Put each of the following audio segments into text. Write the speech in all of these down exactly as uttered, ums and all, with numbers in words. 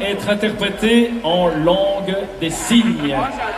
être interprété en langue des signes.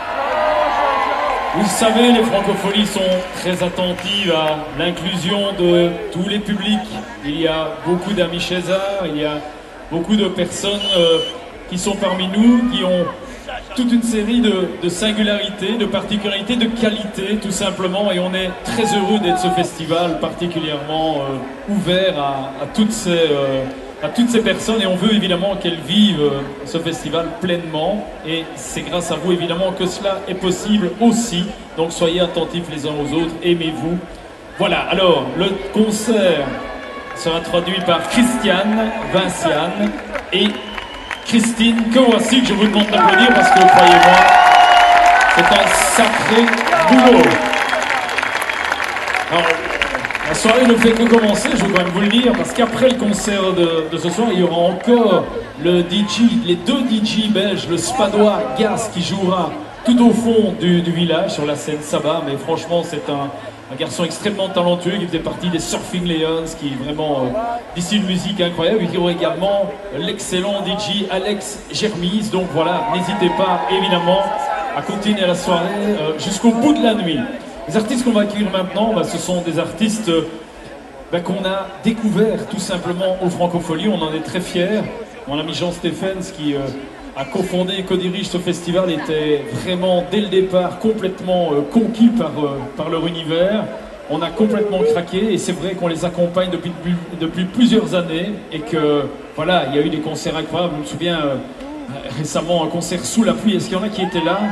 Vous savez, les francophonies sont très attentives à l'inclusion de tous les publics. Il y a beaucoup d'amis César, il y a beaucoup de personnes euh, qui sont parmi nous, qui ont toute une série de, de singularités, de particularités, de qualités, tout simplement. Et on est très heureux d'être ce festival particulièrement euh, ouvert à, à, toutes ces, euh, à toutes ces personnes. Et on veut évidemment qu'elles vivent euh, ce festival pleinement. Et c'est grâce à vous, évidemment, que cela est possible aussi. Donc soyez attentifs les uns aux autres, aimez-vous. Voilà, alors, le concert sera traduit par Christiane Vinciane et Christine, que voici, que je vous demande d'applaudir parce que, croyez-moi, c'est un sacré boulot. Alors, la soirée ne fait que commencer, je veux quand même vous le dire, parce qu'après le concert de, de ce soir, il y aura encore le D J, les deux D J belges, le Spadois Gas, qui jouera tout au fond du, du village, sur la scène Saba, mais franchement, c'est un... un garçon extrêmement talentueux qui faisait partie des Surfing Lions, qui vraiment euh, d'ici une musique incroyable. Il y aura également l'excellent D J Alex Germis. Donc voilà, n'hésitez pas évidemment à continuer la soirée euh, jusqu'au bout de la nuit. Les artistes qu'on va accueillir maintenant, bah, ce sont des artistes euh, bah, qu'on a découverts tout simplement aux Francopholies. On en est très fiers. Mon ami Jean Stephens qui... Euh, a cofondé et co-dirige ce festival, était vraiment dès le départ complètement euh, conquis par, euh, par leur univers. On a complètement craqué et c'est vrai qu'on les accompagne depuis, depuis plusieurs années et que voilà, il y a eu des concerts incroyables. Je me souviens euh, récemment un concert sous la pluie. Est-ce qu'il y en a qui étaient là?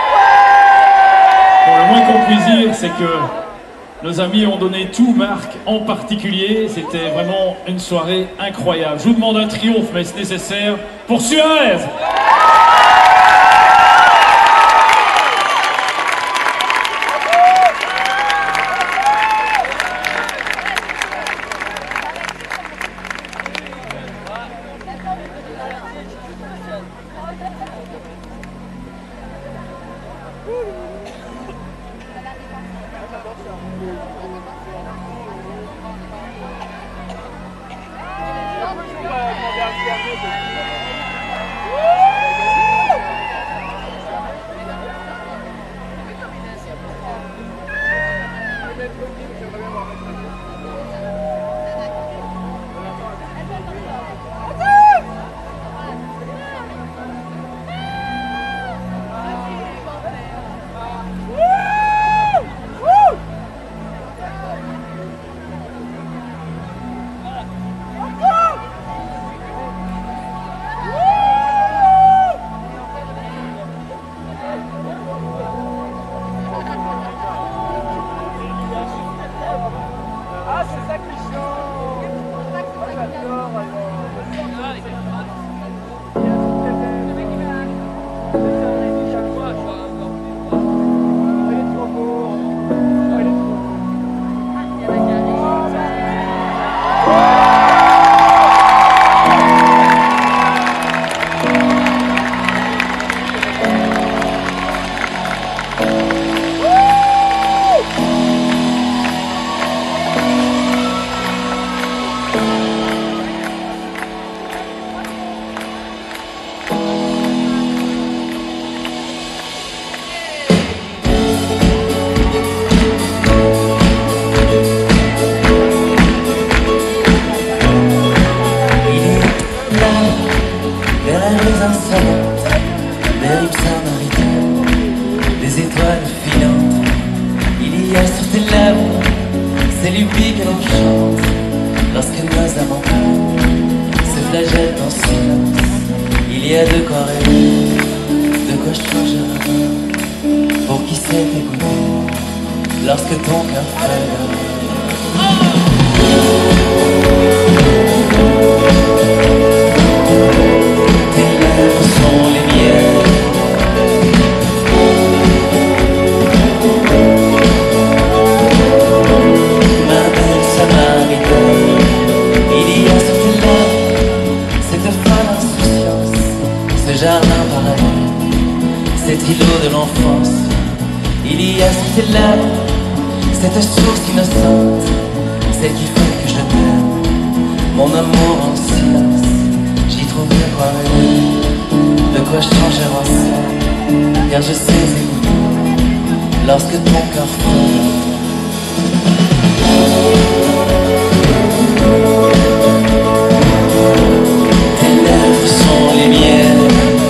Bon, le moins qu'on puisse dire, c'est que nos amis ont donné tout, Marc en particulier. C'était vraiment une soirée incroyable. Je vous demande un triomphe, mais c'est nécessaire pour Suarez. Mon amour en silence, j'y trouve le pareil. pourquoi changer en ça? Car je sais écouter lorsque ton cœur freine. Tes lèvres sont les miennes.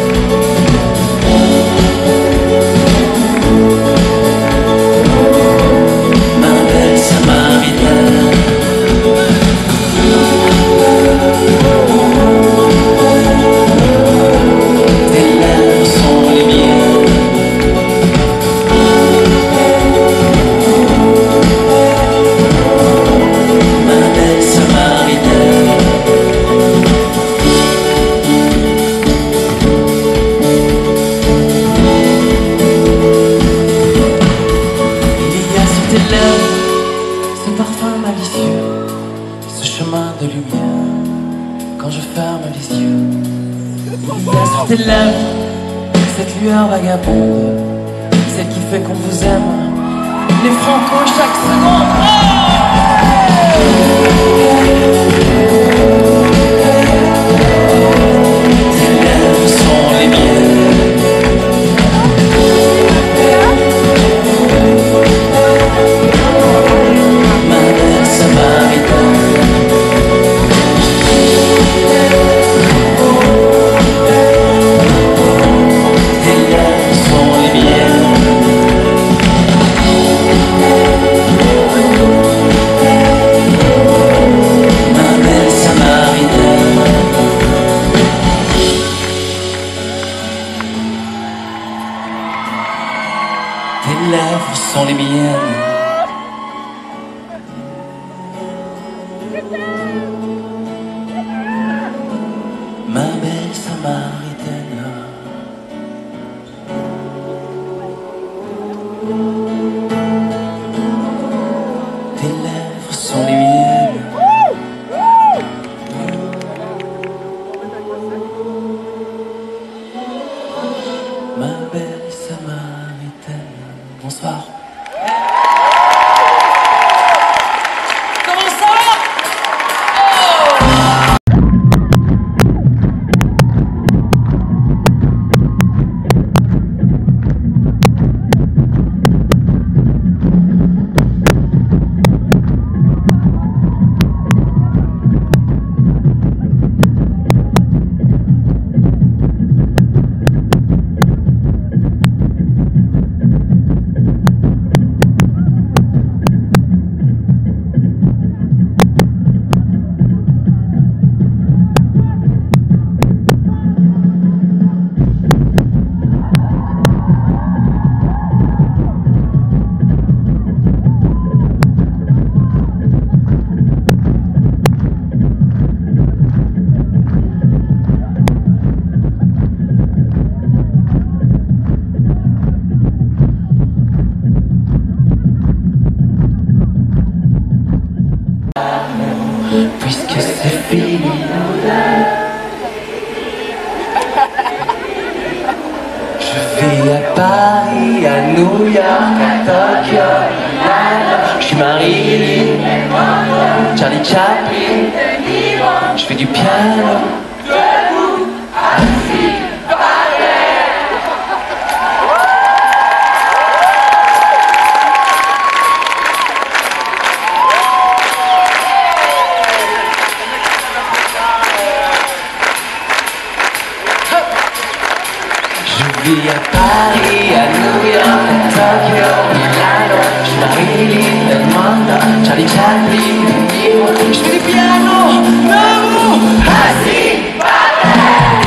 Tes lèvres, cette lueur vagabonde, celle qui fait qu'on vous aime, les francos chaque seconde. Tes lèvres sont les miennes. Ma belle Samaritaine. Tes lèvres sont les miennes. Ma belle Samaritaine. Tes lèvres sont les miennes. Ma belle Samaritaine. Bonsoir. Comment ça va? Puisque c'est fini, je vis à Paris, à New York, à Tokyo, je suis Marilyn, Charlie Chaplin, je fais du piano, debout, assis, par terre. Je vis à Paris, à New York, à Tokyo, Milano, je suis Marilyn Monroe, Charlie Chaplin, je fais du piano, debout, assis, par terre.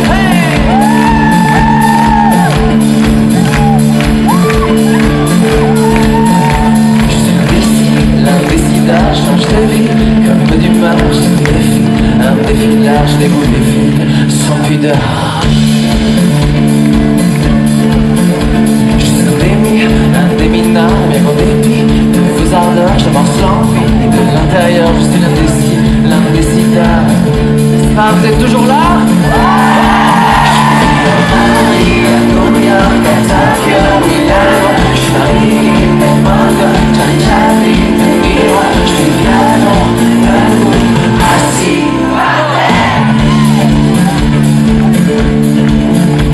Je suis l'imbécile, l'imbécile, change de vie, comme d'humeur, je défie, un défilage, des goûts des filles, sans pudeur. Un des mineurs, mais en dépit de vos ardeurs, je m'en sens l'envie de l'intérieur, je suis l'indécis, l'indécideur. N'est-ce pas, vous êtes toujours là? Je suis à Paris, à New York, à Tokyo, Milano, je suis Marilyn Monroe, Charlie Chaplin, je fais le piano, debout, assis, par terre.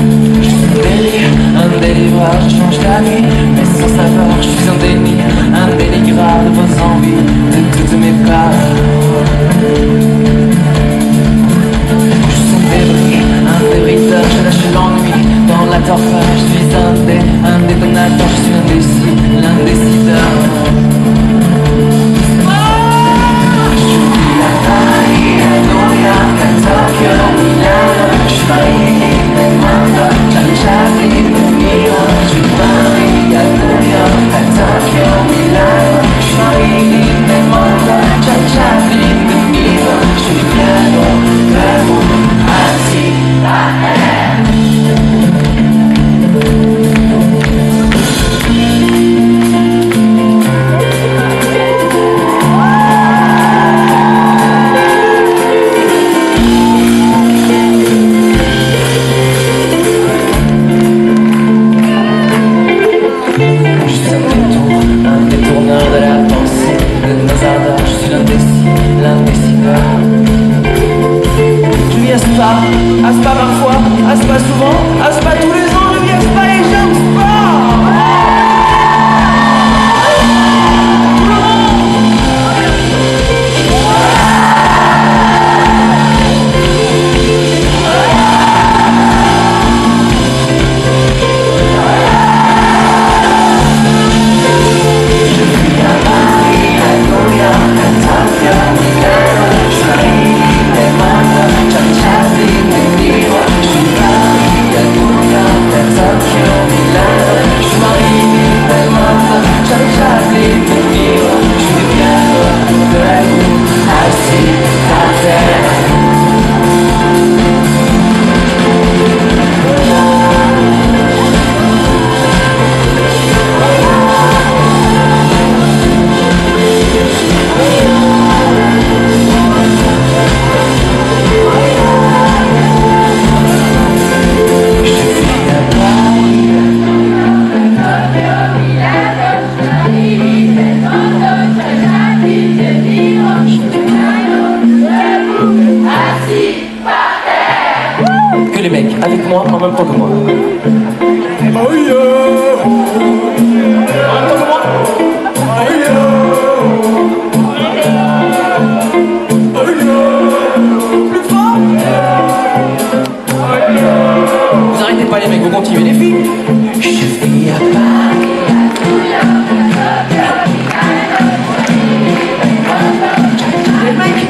l'indécis, l'indécideur. Je vis à Spa, à Spa parfois, à Spa souvent, à Spa tous les ans, je vis à Spa et j'aime Spa. Que les mecs avec moi en même temps que moi. Oh yeah. En même temps que moi. Oh yeah. Oh yeah. Plus fort. Vous arrêtez pas les mecs, vous continuez les filles. Je vis à Paris. Les mecs.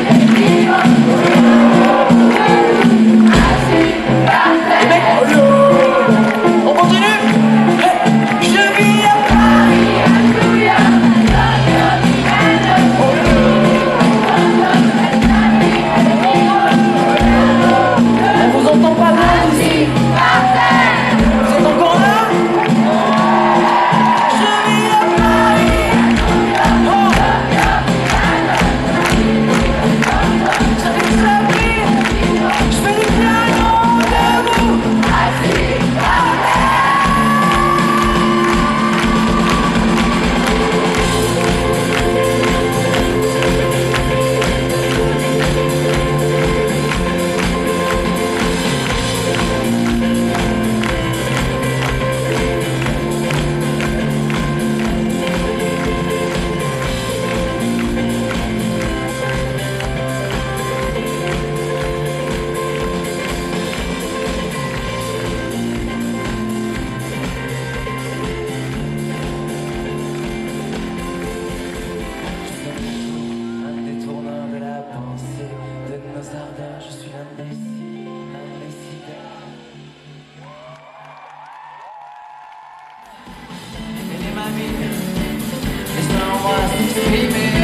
On continue. Je vis à Paris. On vous entend pas bien ici. Vous êtes encore là? Je vis à Paris. Oh. J'arrive à l'abri. Je fais du piano debout. Un détournant de la pensée, de nos ardeurs, je suis l'indécis, l'indécideur. Et les mamies, laisse-moi s'exprimer.